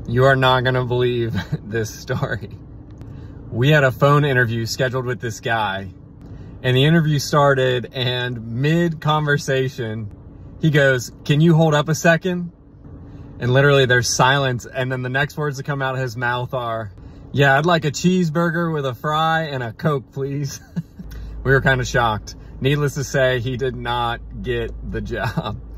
You are not gonna believe this story. We had a phone interview scheduled with this guy, and the interview started, and mid-conversation, he goes, "Can you hold up a second?" And literally there's silence, and then the next words that come out of his mouth are, "Yeah, I'd like a cheeseburger with a fry and a Coke, please." We were kind of shocked. Needless to say, he did not get the job.